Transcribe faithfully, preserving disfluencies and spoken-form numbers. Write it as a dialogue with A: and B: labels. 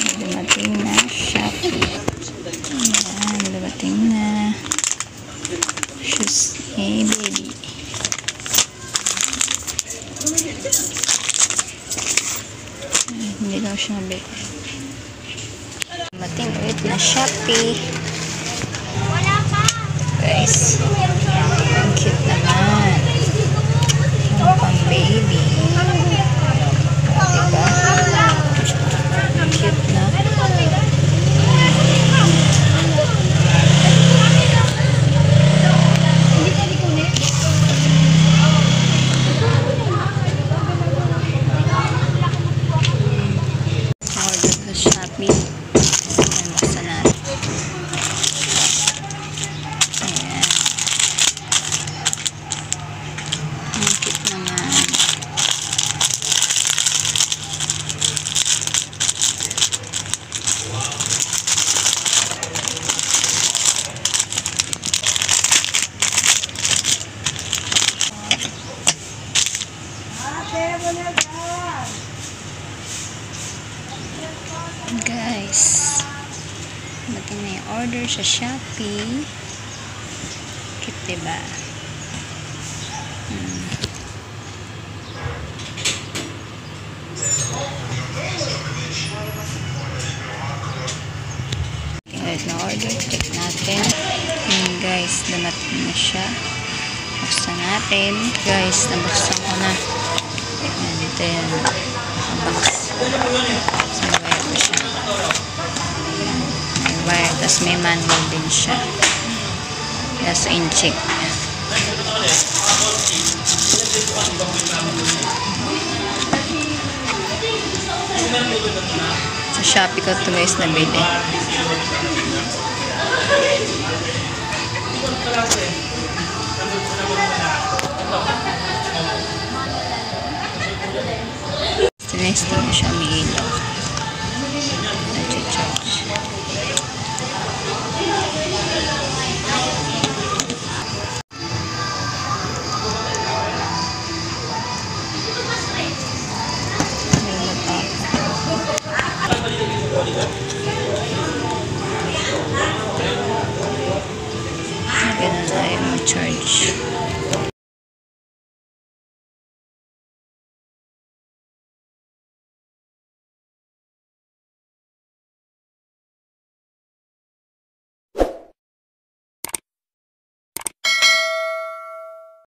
A: Dumating na Shopee. Ayan, dumating na. Shoes ni baby. Ayan, hindi daw siya nabili. Dumating ulit na Shopee. Guys, ang cute naman. Ang pang baby. Diba? Ang cute na. Order sa Shopee. Ayan, basta na. Ayan. Ang cute naman. Guys, dumating na yung order sa Shopee. Cute, diba? Hmm. Tingnan na order. Check natin. Ayan guys, dumating na siya. Buksan natin. Guys, nabuksan ko na. Ayan, ito yan. Ang box. So, wire ko siya. Ayan, may wire. Tapos may manual din siya. Kaya so, in-check. Sa Shopee ko ito guys nabili. Tinesting na siya, may ilaw.